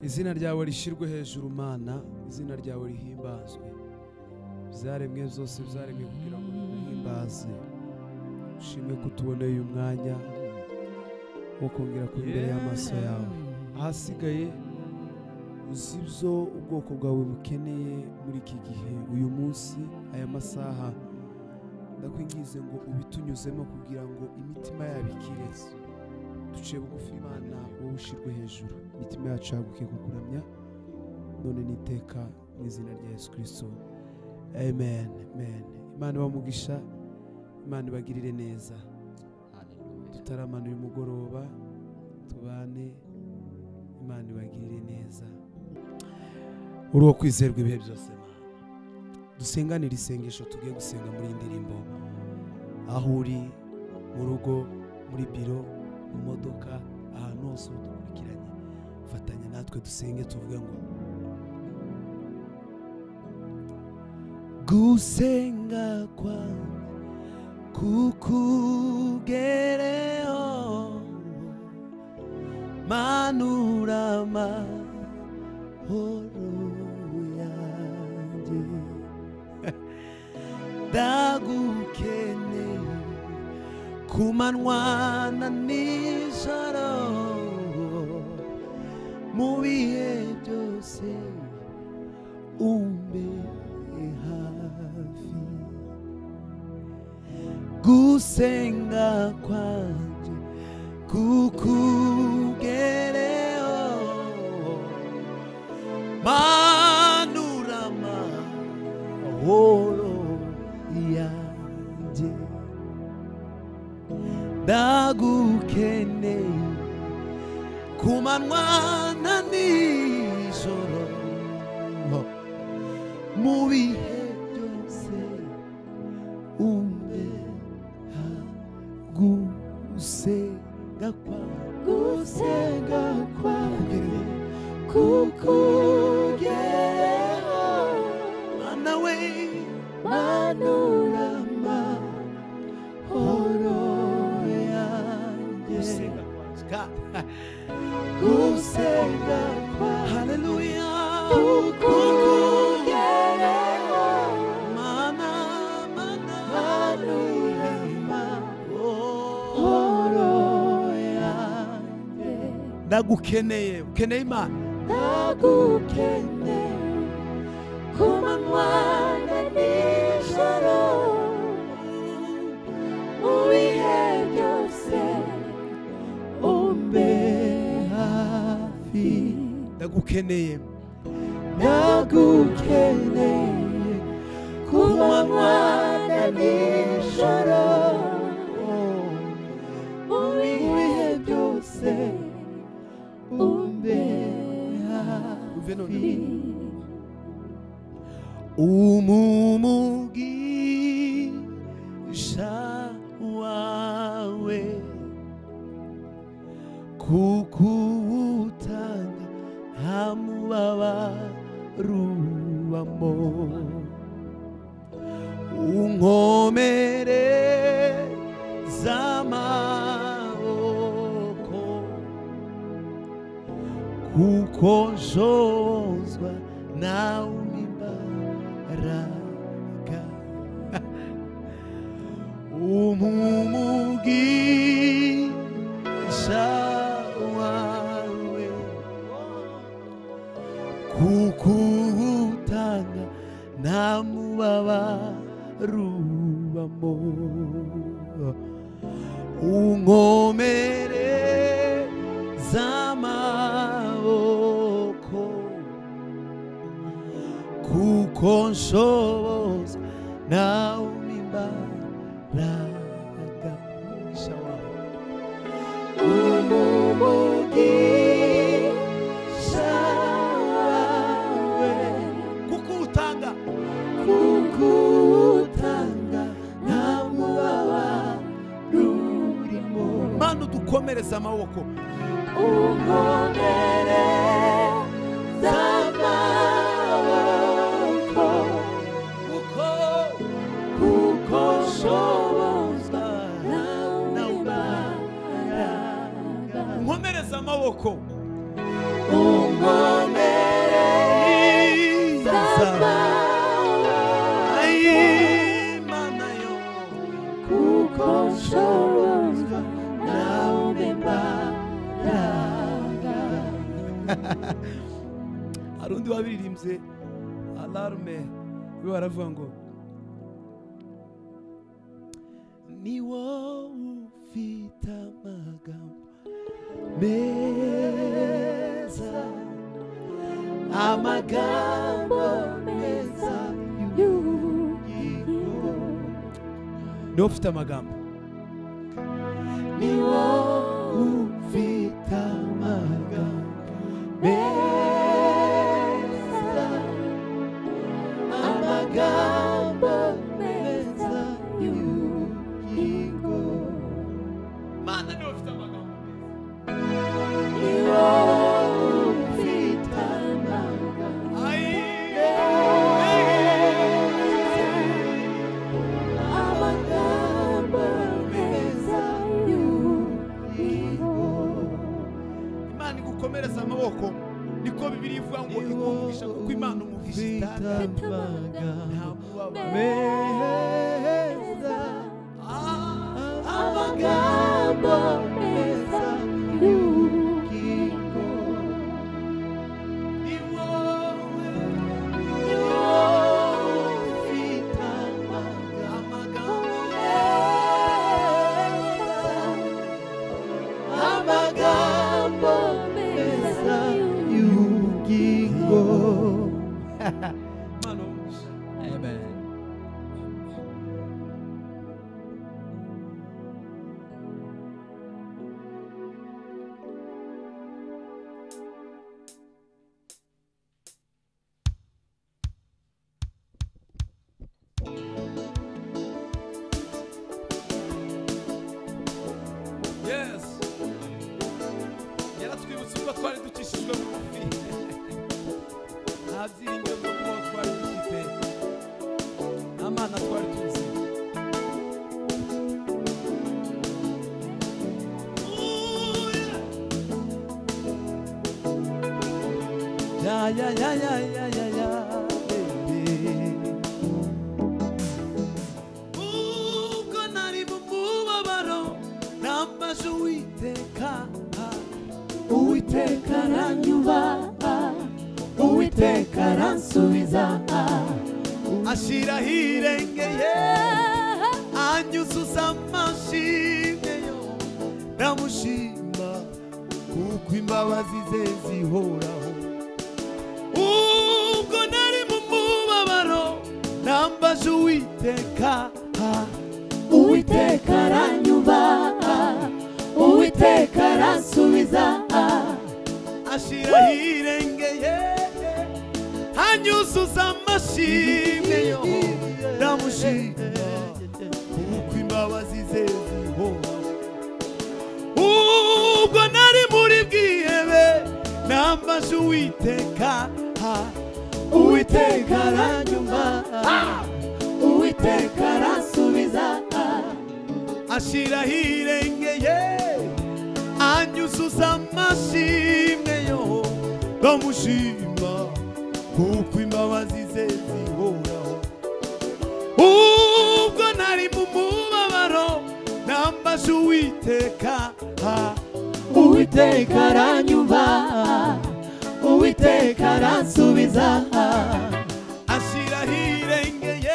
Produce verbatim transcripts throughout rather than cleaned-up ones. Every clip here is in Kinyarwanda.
izina ryawe rishirwe hejuru Mana, izina ryawe rihimbazwe, byaremwe byose byaremwe kugira ngo bihimbaze. Ushimwe ko tuboneye uyu mwanya wo kongera ku imbere y'amaso yawe. Ahasigaye uzi ibyo ubwoko bwawe bukeneye muri iki gihe, uyu munsi, aya masaha, ndakwingize ngo ubitunyuzemo kugira ngo imitima yabo ikire. Duciye bugufi Imana, wowe ushirwe hejuru, imitima yacu yaguke kukuramya none niteka mu izina rya Yesu Kristo, amen, amen. Imana bamugisha, Imana ibagirire neza. Tutaramana uyu mugoroba, tubane, Imana ibagirire neza. Uri wo kwizerwa ibihe byose Mana. Dusenganire isengesho tugiye gusenga muri indirimbo, aho uri, mu rugo, muri biro, mu modoka, ahantu hose udukurikiranye, fatanya natwe dusenge tuvuge ngo gusenga kwanjye kukugereho, manura amahoro yanjye, ndagukeneye ku manywa na nijoro, mu bihe byose umbe hafi. Gusenga kwanje kukugereho, manura amahoro yanjye, ndagukeneye ku manywa na nijoro, mu bihe byose umbe hafi. Gusenga kwanjye, gusenga kwanjye kukugereho, Mana we, manura amahoro yanjye, gusenga kwanjye, gusenga kwanjye, haleluya, kukugereho, Mana, Mana, manura amahoro yanjye, ndagukeneye, ukeneye Imana, ndagukeneye ku manywa na nijoro, mu bihe byose umbe hafi. Ndagukeneye, ndagukeneye ku manywa na nijoro, mu bihe byose umbe hafi. Umumugisha wawe kukuwutanga nta mubabaro ubamo, unkomereza amaboko kuko nshobozwa nawe imbaraga. Umumugisha wawe kukuwutanga nta mubabaro ubamo, unkomereza amaboko kuko nshobozwa nawe imbaraga. Umumugisha wawe kukuwutanga, kukuwutanga nta mubabaro urimo, Mana udukomereza amaboko, unkomereza amaboko kuko kuko nshobozwa nawe imbaraga. Unkomereza amaboko, unkomereza hari undi wabiririmbye alarme we baravuga ngo ni wowe ufite amagambo meza amagambo meza y'ubugingo ni wowe ufite amagambo ni wowe ufite amagambo meza amagambo meza y'ubugingo Mana ni wowe ufite amagambo ni wowe ufite amagambo amagambo meza y'ubugingo Imana igukomereza amaboko niko Bibiliya ivuga ngo ikumvisha kuko Imana umufisha amagambo meza amagambo meza y'ubugingo ni wowe ni wowe ufite amagambo meza amagambo meza y'ubugingo Amen. Yes. Yaratwibutse uko twari dukishijwe mu rufi. Nta byiringiro byo kubaho twari dufite. Nta Mana twari tuzi. Ya ya ya ya ya ya ya baby. Ubwo nari mu mubabaro nambaje Uwiteka Uwiteka aranyumva Uwiteka aransubiza ashiraho irengeye anyuzuza amashimwe yo ndamushima kuko imbabazi ze zihoraho ubwo nari mu mubabaro nambaje Uwiteka Uwiteka aranyumva Uwiteka aransubiza ashiraho irengeye anyuzuza amashimwe yo ndamushima kuko imbabazi ze zihoraho ubwo nari muri bwihebe nambaje Uwiteka Uwiteka aranyumva Uwiteka aransubiza ashiraho irengeye anyuzuza amashimwe yo ndamushima kuko imbabazi ze zihoraho ubwo nari mu mubabaro nambaje Uwiteka Uwiteka aranyumva Uwiteka aransubiza ashiraho irengeye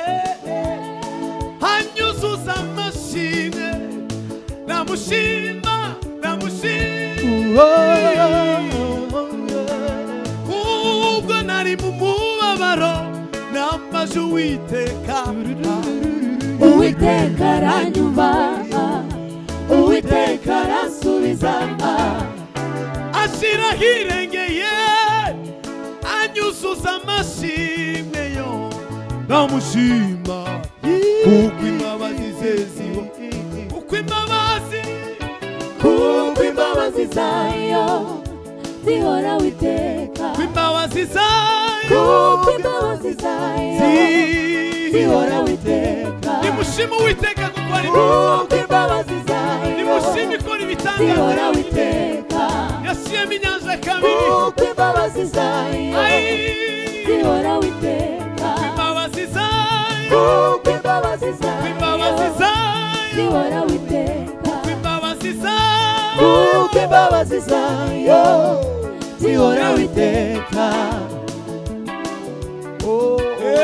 anyuzuza amashimwe ndamushima ndamushima ubwo nari mu mubabaro nambaje Uwiteka Uwiteka aranyumva Uwiteka aransubiza ashiraho irengeye anyuzuza amashimwe yo ndamushima kuko imbabazi ze zihoraho kuko imbabazi kuko imbabazi zayo zihoraho iteka kuko imbabazi zayo kuko imbabazi zayo zihoraho iteka nimushime Uwiteka kuko ari kuko imbabazi zayo nimushime ikora ibitangaza zihoraho iteka yasiyemo inyanja kabiri kuko imbabazi zayo zihoraho iteka imbabazi zayo kuko imbabazi zayo imbabazi zayo zihoraho iteka imbabazi zayo kuko imbabazi zayo zihora witeka. Oh,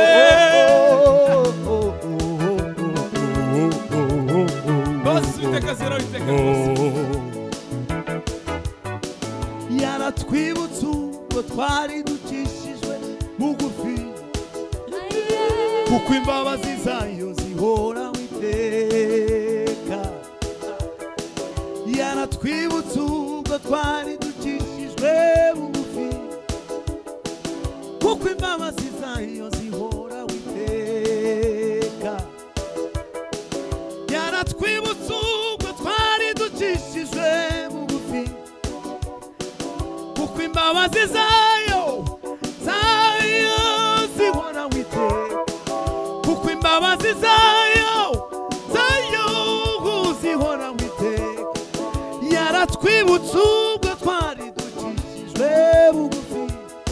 yaratwibutse ubwo twari dukishijwe bugufi, kuko imbabazi zayo zihora witeka. Yaratwibutse ubwo twari dukishijwe bugufi, kuko imbabazi zayo zihora witeka. Yaratwibutse ubwo twari dukishijwe bugufi, kuko imbabazi zayo zayo zihora witeka. Kuko imbabazi zayo zayo zihora witeka. Yaratwibutse ubwo twari dukishijwe bugufi,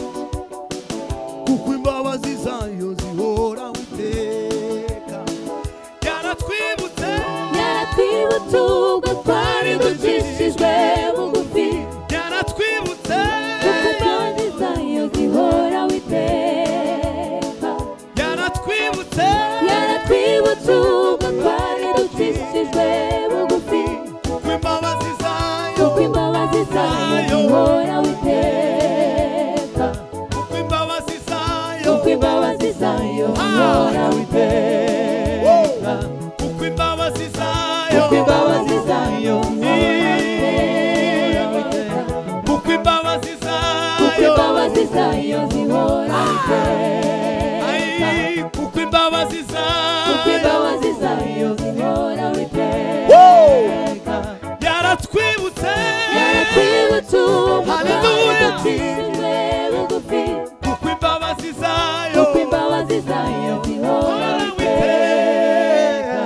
kuko imbabazi zayo zihora witeka. Yaratwibutse yaratwibutse ubwo twari dukishijwe bugufi, yaratwibutse kuko imbabazi zayo zihora witeka. yaratwibutse yaratwibutse ubwo twari dukishijwe bugufi, kuko imbabazi zayo kuko imbabazi zayo zihora witeka. kuko imbabazi zayo kuko imbabazi zayo zihora witeka. kuko imbabazi zayo kuko imbabazi zayo zihora witeka. kuko imbabazi kuko zayo imbabazi zayo zihora witeka. Ay, kuko imbabazi kuko zayo imbabazi zayo zihora witeka. yaratwibutse yaratwibutse ubwo twari Hallelujah. dukishijwe bugufi, kuko imbabazi zayo kuko imbabazi zayo zihora witeka.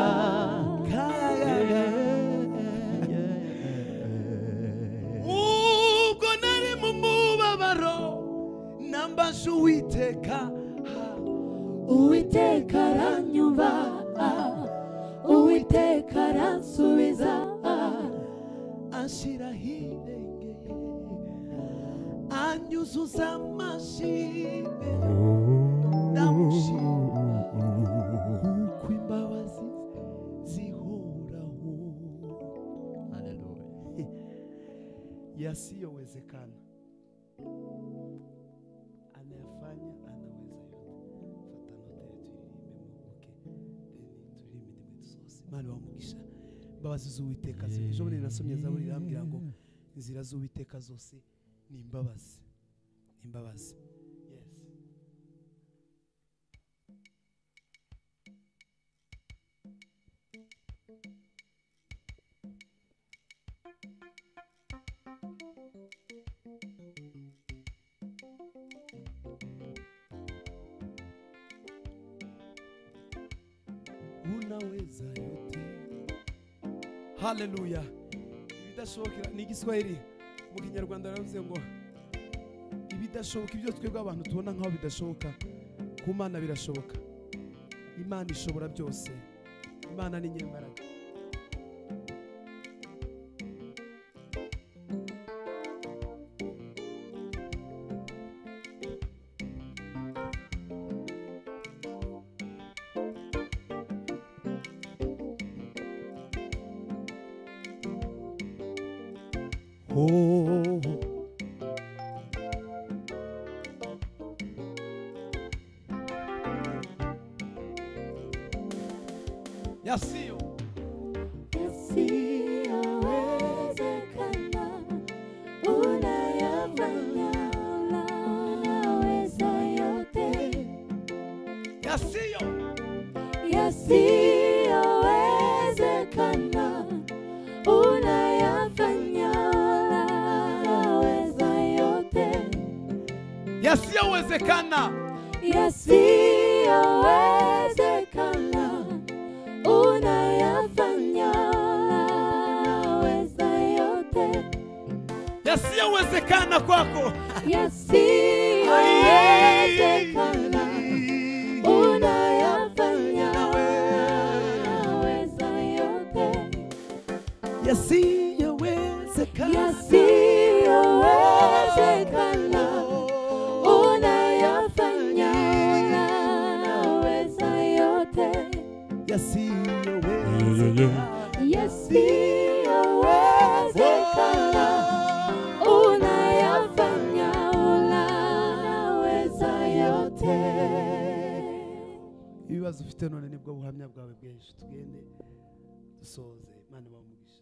ubwo nari mu mubabaro nambaje Uwiteka. Uwiteka aranyumva, Uwiteka aransubiza, Anshiraho irenge anyuzuza amashimwe, ndamushima kuko imbabazi zihoraho. Haleluya. Yasiyowezekana anayafanya, anaweza yote. Fata note tuiririmbe muke, then turirimbe zose. Imana bamugisha. Imbabazi z'Uwiteka ziri. Ejo bundi nasomye Zaburi irambwira ngo inzira z'Uwiteka zose ni imbabazi, ni imbabazi. Yes. Unaweza yote. Haleluya. Ibidashobokera ni Igiswahili, mu Kinyarwanda baravuze ngo ibidashoboka, ibyo twebwe abantu tubona nkaho bidashoboka, ku Mana birashoboka. Imana ishobora byose. Imana ni nyembaraga. Oh, yasiyo yasiyowezekana unayafanya, unaweza yote. yasiyo Yasiyowezekana unayafanya, unaweza yote. yasiyowezekana Yasiyowezekana unayafanya, unaweza yote. yasiyowezekana kwako Yasiyowezekana unayafanya, unaweza yote. yasiyowezekana Yasiyowezekana yasiyowezekana Yasiyowezekana unayafanya, unaweza yote. ibibazo ufite none nibwo buhamya bwawe bwinshi. Tugende dusoze. Imana bamugisha.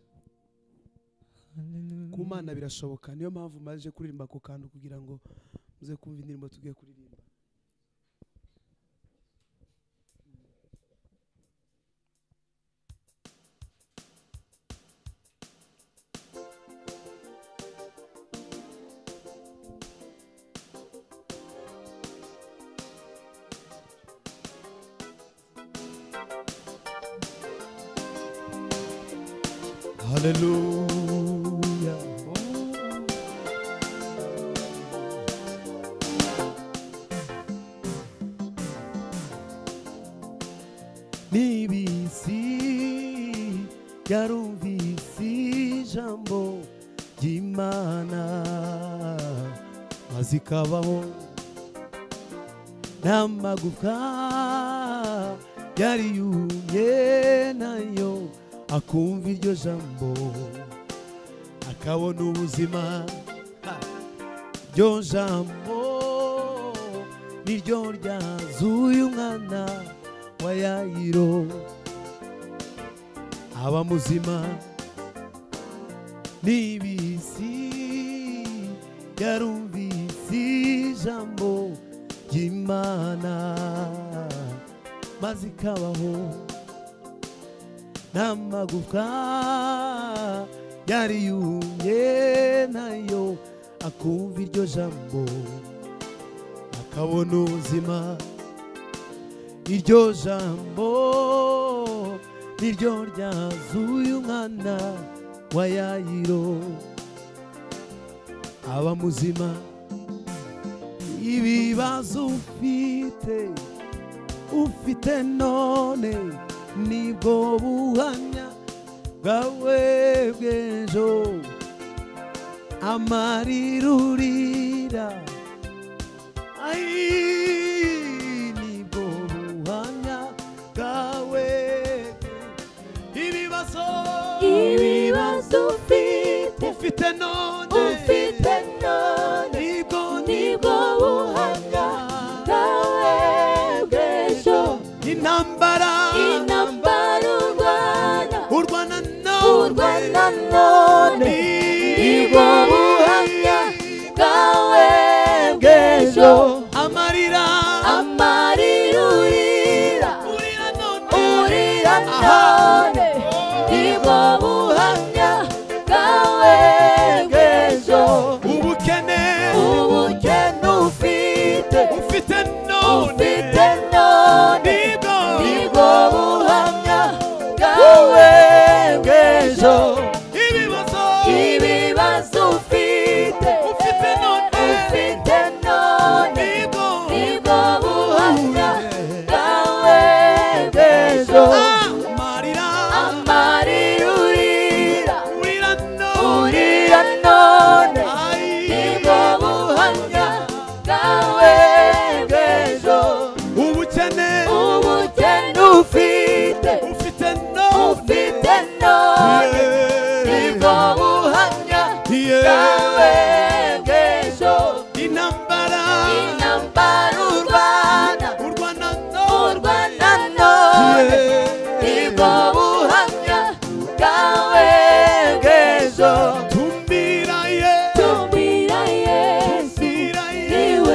Ku Mana birashoboka. Niyo mpamvu maje kuririmba ako kantu kugira ngo muze kumva indirimbo tugiye kuririmba. Hallelujah. Nibisi yarumvisi ijambo ry'Imana mazikabaho n'amagufwa yari yumye nayo akumva iryo jambo akabona ubuzima. Iryo jambo niryo ryazuye umwana wa Yayiro aba muzima. Nibisi yarumvisi ijambo ry'Imana maze ikabaho n'amagufwa yari yumye nayo akumva iryo jambo akabona ubuzima. Iryo jambo niryo ryazuye umwana wa Yayiro aba muzima. Ibibazo ufite ufite none nibwo buhamya bwawe bw'ejo. Amarira urira ai nibwo buhamya bwawe. Ibibazo Ibibazo ufite ufite none ufite none nibwo nibwo buhamya bwawe bw'ejo. intambara Intambara urwana urwana urwana none none nibwo buhamya bwawe bw'ejo. amarira Amarira urira urira none urira Aha. none nibwo buhamya bwawe bw'ejo. ubukene Ubukene ufite ufite none ufite none nibwo nibwo buhamya bwawe bw'ejo. ibibazo Ibibazo ufite ufite none ufite none nibwo nibwo buhamya bwawe bw'ejo. amarira Amarira urira urira urira none none nibwo buhamya bwawe bw'ejo. ubukene Ubukene ufite ufite none ufite none nibwo buhamya bwawe bw'ejo. intambara Intambara urwana urwana urwana none nibwo buhamya bwawe bw'ejo. tumbira ye Tumbira Yesu tumbira ye niwe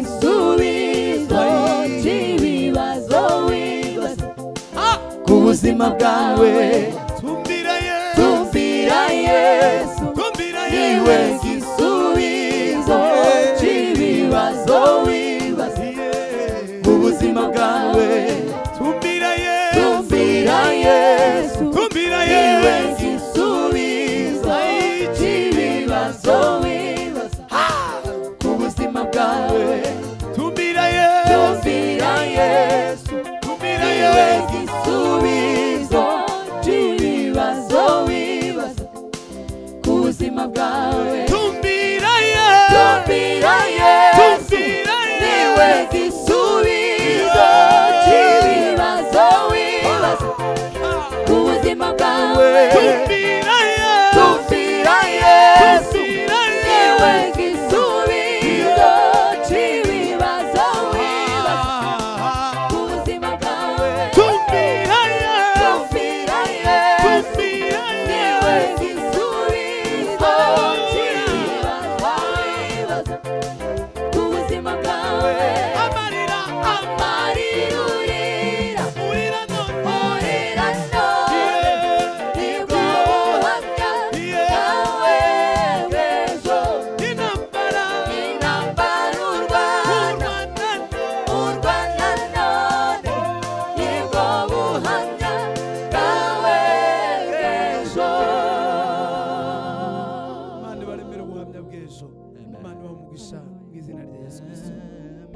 gisubizo cy'ibibazo wibaza ku buzima bwawe. tumbira ye Tumbira Yesu tumbira niwe ye gisubizo cy'ibibazo wibaza ku buzima bwawe. tumbira ye Tumbira Yesu tumbira niwe ye gisubizo cy'ibibazo wibaza ku buzima bwawe. tumbira ye Tumbira Yesu tumbira niwe ye gisubizo cy'ibibazo wibaza ku buzima bwawe. tumbira ye Tumbira Yesu tumbira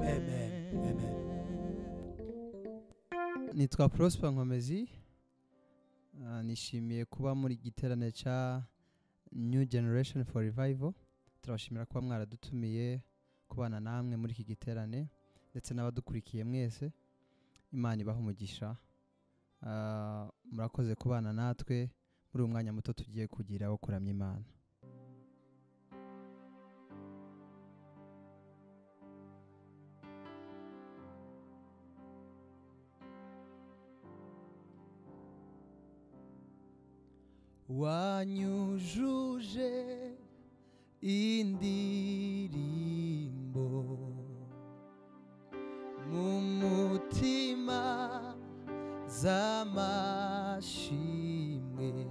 amen amen. Nitwa Prosper Nkomezi. Ah, nishimiye kuba muri giterane cha New Generation for Revival. Turabashimira kuba mwaradutumiye kubana namwe muri iki giterane ndetse n'abadukurikiye mwese. Imana ibaha umugisha. Ah, murakoze kubana natwe muri umwanya muto tugiye kugira wo kuramya Imana. Wanyujuje indirimbo mu mutima z'amashimwe,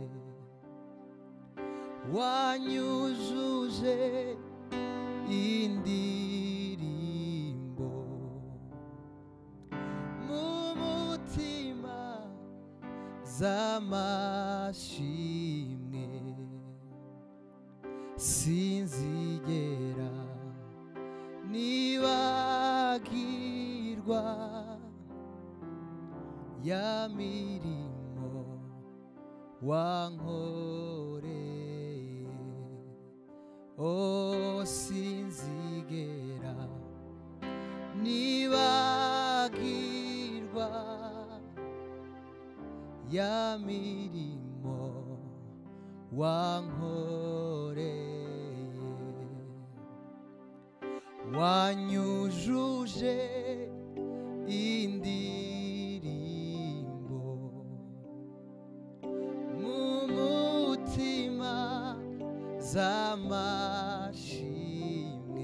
wanyujuje indirimbo mu mutima z'amashimwe, sinzigera nibagirwa ya mirimo wankoreye. Oh, sinzigera nibagirwa ya mirimo wankoreye. Wanyujuje indirimbo mu mutima z'amashimwe,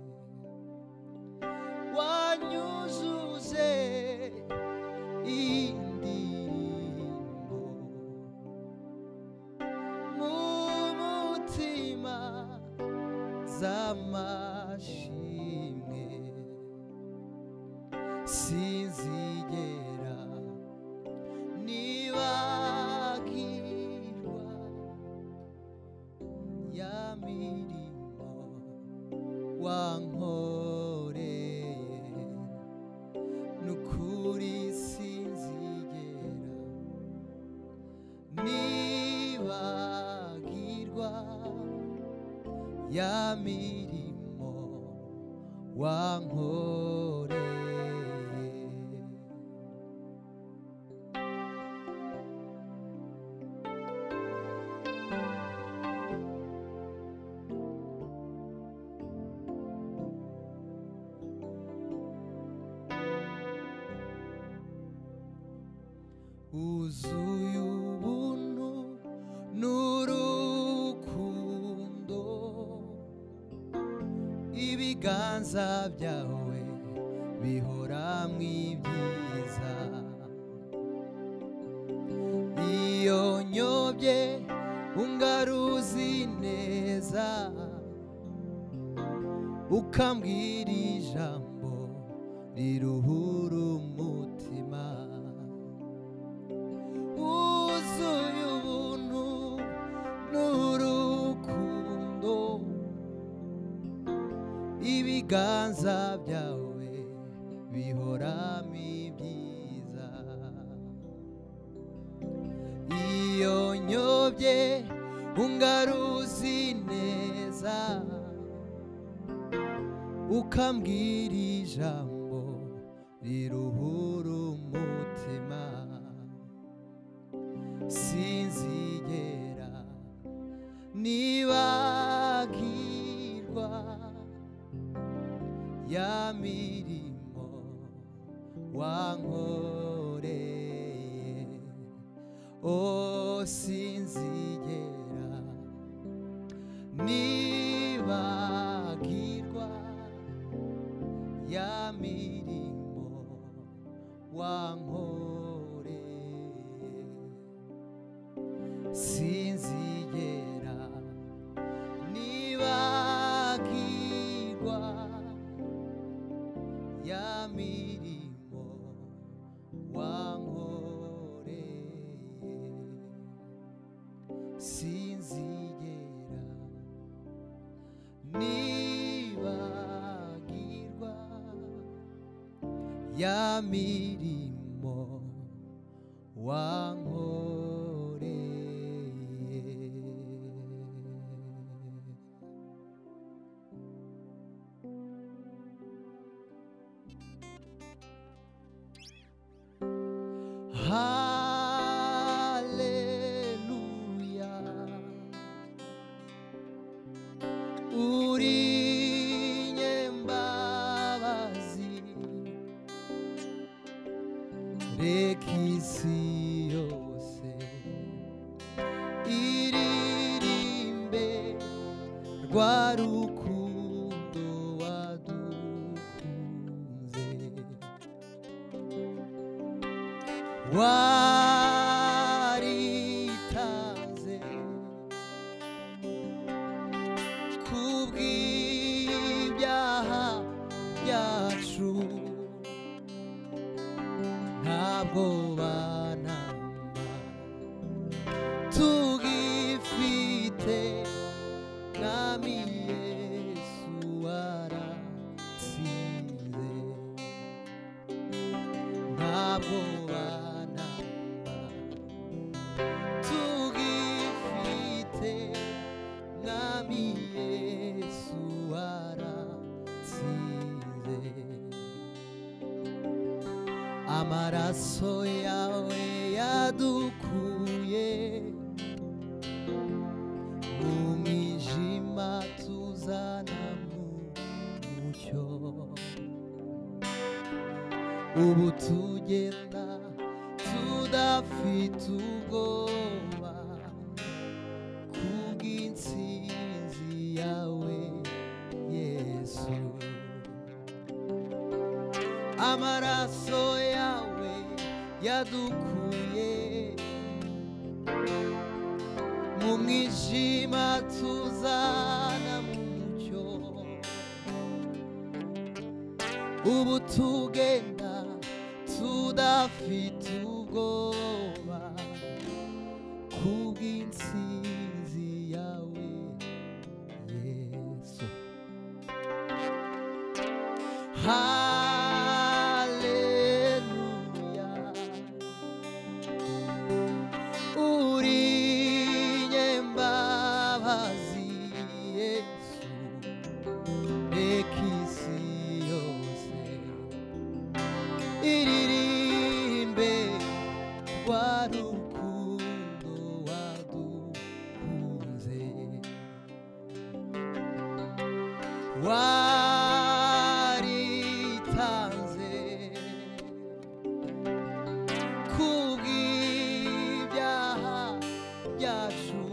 wanyujuje indirimbo mu mutima z'amashimwe, sinzigera nibagirwa ya mirimo wankoreye. Nukuri sinzigera nibagirwa ya mirimo wankoreye. Uzuye ubuntu n'urukundo, ibiganza byawe bihora mw'ibyiza. Iyo nyobye ungaruzi neza, ukambwira ijambo riruhura umutima. Uzuye ubuntu n'urukundo, ibiganza byawe bihoramo ibyiza. Iyo nyobye ungaruzi neza, ukambwira ijambo riruhura umutima. Sinzigera nibagirwa ya mirimo wankoreye. Oh, sinzigera nibagirwa ya mirimo wankoreye. Sinzigera nibagirwa ya mirimo wankoreye. Sinzigera nibagirwa ya mirimo wankoreye. Haleluya, uri nyembabazi, reka isi yose iririmbe rwa rukundo wadukunze. Waritanze kubw'ibyaha byacu, ntabwo banamba tugifite, mwami Yesu waratsinze. Ntabwo banamba tugifite, mwami Yesu waratsinze. Amaraso yawe yadukuye mu mwijima tuzana mu mucyo. Ubu tugenda tudafite ubwoba kubw'intsinzi yawe Yesu. Amaraso yawe yadukuye mu mwijima tuzana mu mucyo. Ubu tugenda tudafite ubwoba kubw'intsinzi yawe Yesu. Haleluya, uri nyembabazi Yesu, reka isi yose iririmbe rwa rukundo wadukunze. Waritanze kubw'ibyaha byacu,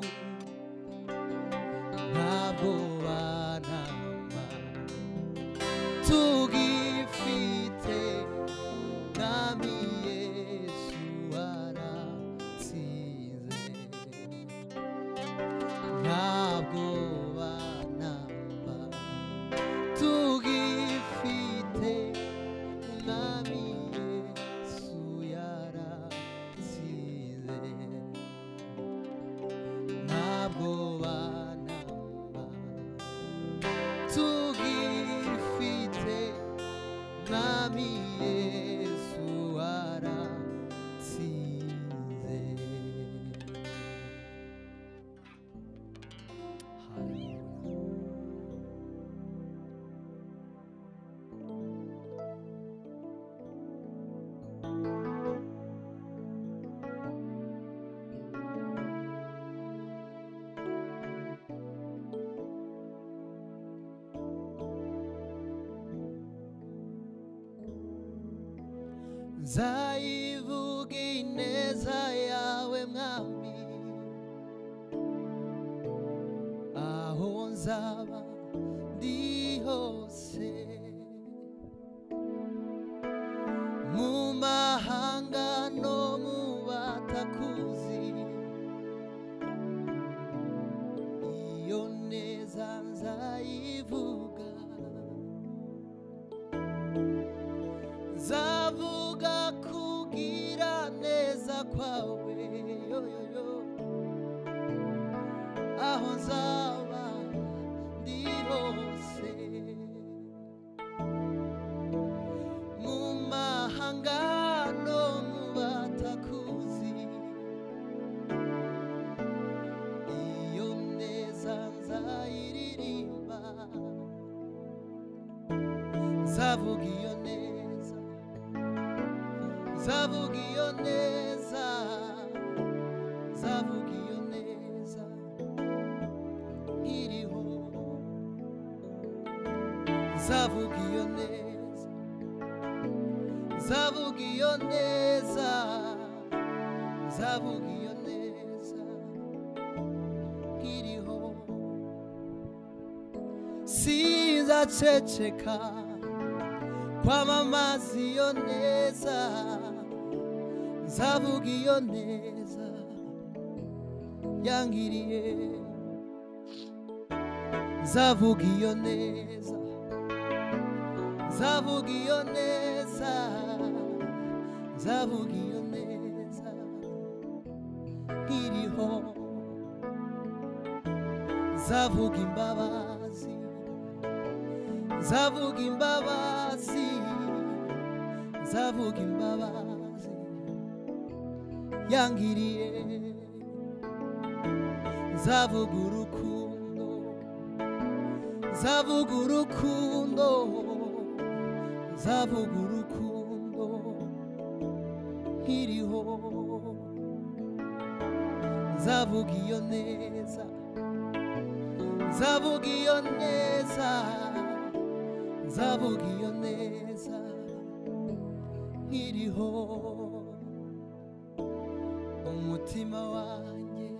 ntabwo banamba tugifite, mwami Yesu waratsinze. Ntabwo banamba tugifite, mwami Yesu yaratsinze. Ntabwo banamba tugifite, mwami Yesu waratsinze. Nzayivuga ineza yawe mwami, aho nzaba ndi hose, mu mahanga no mu batakuzi. Iyo neza nzayivuga, nzavuga kugira neza kwawe, yo yo yo, aho nzaba ndi hose, mu zavuga iyo neza, zavuga iyo neza, zavuga iyo neza nkiriho, zavuga iyo neza, zavuga iyo neza, zavuga iyo neza nkiriho. Sinzaceceka kwamamaza iyo neza, zavuga iyo neza yangiriye, zavuga iyo neza, zavuga iyo neza, zavuga iyo neza nkiriho, zavuga imbabazi, zavuga imbabazi, zavuga imbabazi yangiriye, zavuga urukundo, zavuga urukundo, zavuga urukundo nkiriho, zavuga iyo neza, zavuga iyo neza, zavuga iyo neza nkiriho. Umutima wanjye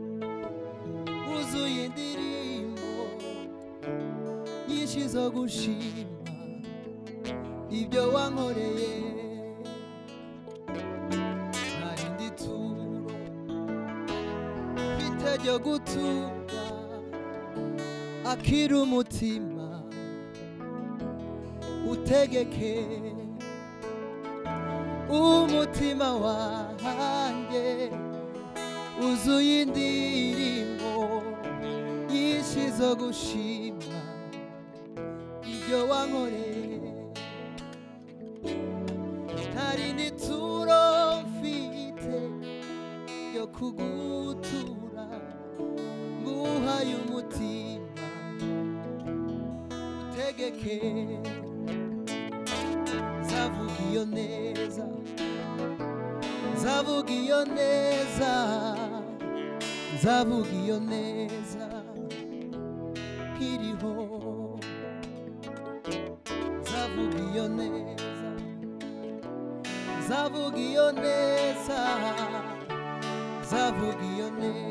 wuzuye indirimbo nyinshi zo gushima ibyo wankoreye, nta rindi turo mfite ryo gutura akira umutima utegeke, umutima wanjye wuzuye indirimbo nyinshi zo gushima ibyo wankoreye, nta rindi turo mfite yo kugutura, nguhaye umutima utegeke, zavuga iyo neza, zavuga iyo neza, zavuga iyo neza nkiriho, zavuga iyo neza, zavuga iyo neza, zavuga iyo neza